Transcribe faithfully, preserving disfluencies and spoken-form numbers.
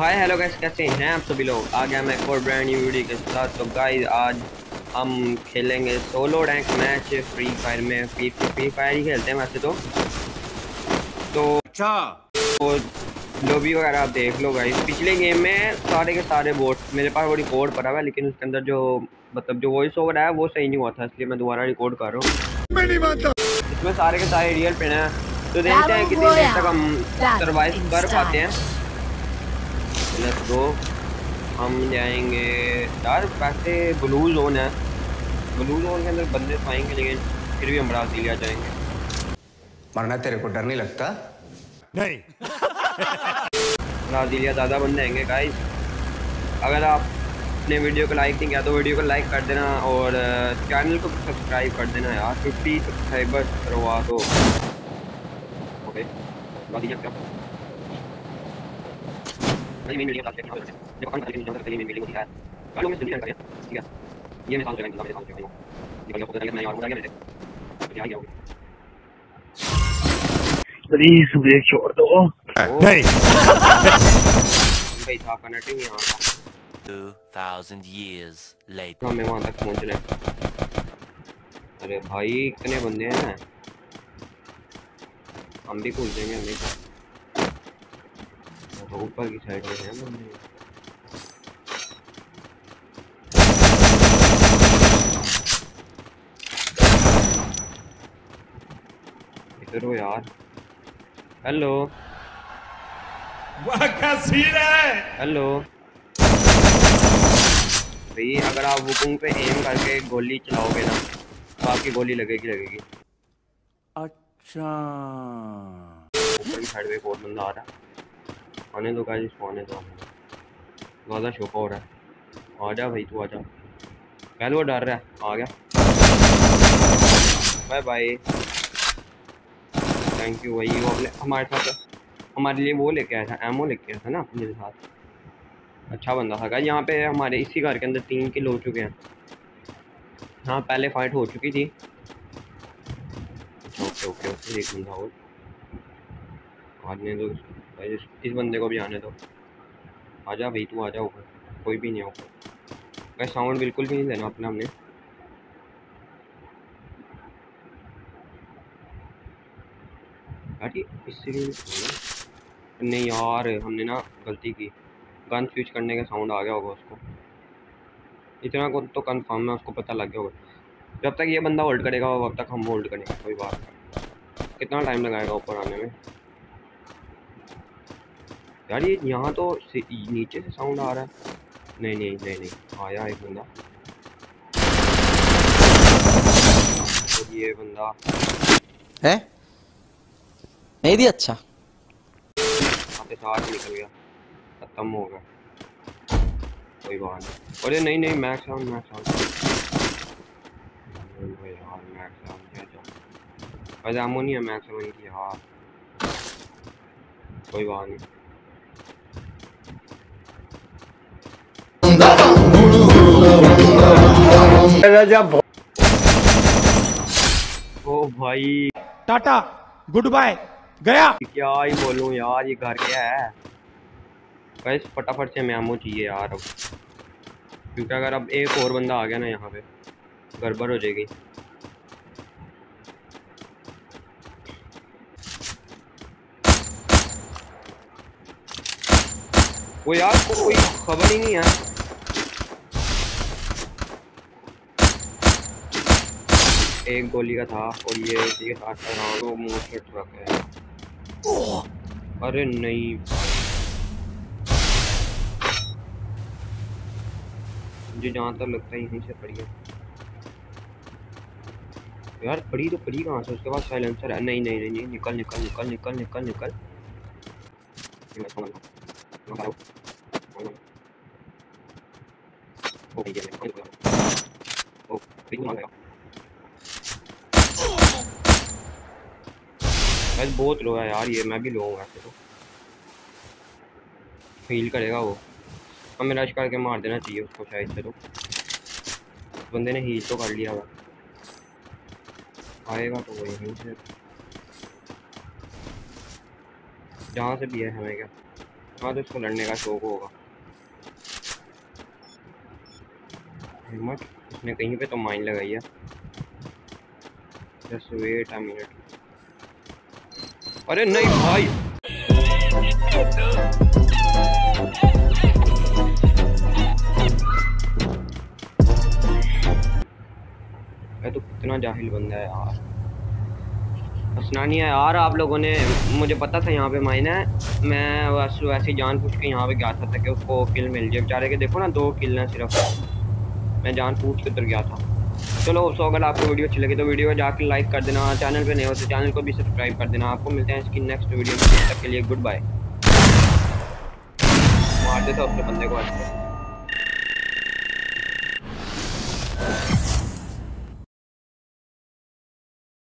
Hi hello guys, कैसे हैं आप सभी लोग। आ गया मैं एक और ब्रांड न्यू वीडियो के साथ। तो गाइस आज हम खेलेंगे solo rank match free fire में। फ्री फ्री फायर ही खेलते हैं वैसे तो तो अच्छा तो लॉबी वगैरह आप देख लो गाइस। पिछले गेम में सारे के सारे बोट मेरे पास वो रिकॉर्ड पड़ा हुआ है, लेकिन उसके अंदर जो मतलब जो वॉइस ओवर है वो सही नहीं हुआ था, इसलिए मैं दोबारा रिकॉर्ड कर रहा हूँ। मैं नहीं मानता। इसमें सारे के सारे रियल पे हैं, तो देखते हैं कितनी देर तक हम सर्वाइव कर पाते हैं। Let's go. हम जाएंगे यार, वैसे ब्लू जोन है, ब्लू जोन के अंदर बंदे तो आएंगे, लेकिन फिर भी हम ब्राजीलिया जाएंगे। मरना तेरे को डर नहीं लगता? नहीं। ब्राजीलिया ज़्यादा बंदे आएंगे गाइस। अगर आपने वीडियो को लाइक नहीं किया तो वीडियो को लाइक कर देना और चैनल को सब्सक्राइब कर देना यार। फिफ्टी सब्सक्राइबर करवा दो। ओके ब्राजीलिया क्या नहीं मिल रहा है, देखो हम कहीं नहीं कहीं मिल रही है। चलो मैं जल्दी करें, ठीक है। ये मैं साउंड चलाऊंगा, मैं साउंड चलाऊंगा। निकल जाओ, मैं और मुझे आगे मेरे क्या ही होगा। प्लीज ब्रेक छोड़ दो। नहीं। भाई था कनेक्टिंग यहां का। two thousand years later हमें वहां तक पहुंच रहे। अरे भाई इतने बंदे हैं, हम भी कूद जाएंगे। हमें तो ऊपर की साइड में हैं बंदे। इधर हो यार। हेलो वाह क्या सीन है। हेलो भाई, अगर आप बुकिंग पे एम करके गोली चलाओगे ना तो आपकी गोली लगेगी लगेगी। अच्छा ऊपर की साइड में एक और बंदा आ रहा है। आने दो गाइस, इसको आने दो। ज़्यादा शोका हो रहा है। आ जा भाई, तू आ जा। पहले वो डर रहा है, आ गया। Bye bye, thank you. वही वो अपने हमारे साथ हमारे लिए वो लेके आया था, एमओ लेके आया था ना अपने साथ। अच्छा बंदा था गाइस। यहाँ पे हमारे इसी घर के अंदर तीन किल हो चुके हैं। हाँ पहले फाइट हो चुकी थी। ओके ओके ओके, एक बंदा और आने दो इस, इस बंदे को भी आने दो। आजा भाई, तू आजा ऊपर। कोई भी नहीं है ऊपर गाइस। साउंड बिल्कुल भी नहीं देना अपना हमने। अरे इससे नहीं यार, हमने ना गलती की। गन स्विच करने का साउंड आ गया होगा उसको। इतना को तो कंफर्म है, उसको पता लग गया होगा। जब तक ये बंदा होल्ड करेगा तब तक हम होल्ड करेंगे, कोई बात नहीं। कितना टाइम लगाएगा ऊपर आने में यार। ये यहाँ तो नीचे से साउंड आ रहा है। नहीं नहीं नहीं नहीं आया एक बंदा। और ये बंदा है नहीं दी। अच्छा यहाँ पे साथ निकल गया, खत्म हो गया। कोई बात नहीं। अरे नहीं नहीं, मैक्स साउंड मैक्स साउंड यार, मैक्स साउंड क्या जा वैसे आमो नहीं है मैक्स साउंड की यार। कोई बात नहीं। ओ भाई टाटा गुड बाय गया। क्या ही बोलूं यार, ये घर क्या है गाइस। फटाफट से हमें आमो चाहिए यार अब, क्योंकि अगर अब एक और बंदा आ गया ना यहाँ पे गड़बड़ हो जाएगी। वो यार को कोई खबर ही नहीं है। एक गोली का था और ये इसी के साथ कर रहा हूँ तो मुंह से ट्रक है। अरे नहीं, मुझे जहाँ तक लगता है यहीं से पड़ी है यार। पड़ी तो पड़ी कहाँ से? उसके बाद साइलेंसर है। नहीं नहीं नहीं नहीं, निकल निकल निकल निकल निकल निकल। बस बहुत लो है यार ये, मैं भी लो हूँ वैसे तो। फील करेगा वो, हमें रश करके मार देना चाहिए उसको शायद से। तो बंदे ने हील तो कर लिया हुआ, आएगा तो वो यहीं से, जहाँ से भी है हमें क्या। हाँ तो उसको लड़ने का शौक होगा। हिम्मत, इसने कहीं पे तो माइन लगाई है। Just wait a minute. अरे नहीं भाई, ये तो कितना जाहिल बंदा है यार। हंसना नहीं है यार आप लोगों ने, मुझे पता था यहाँ पे माइन है, मैं बस वैसे ही जान पूछ के यहाँ पे गया था ताकि उसको किल मिल जाए बेचारे के। देखो ना दो किल हैं सिर्फ, मैं जान पूछ के उधर गया था। चलो सो अगर आपको वीडियो अच्छी लगी तो वीडियो को जाकर लाइक कर देना, चैनल पे नए हो तो चैनल को भी सब्सक्राइब कर देना। आपको मिलते हैं इसकी नेक्स्ट वीडियो में, तब तक के लिए गुड बाय। मार देता अपने बंदे को।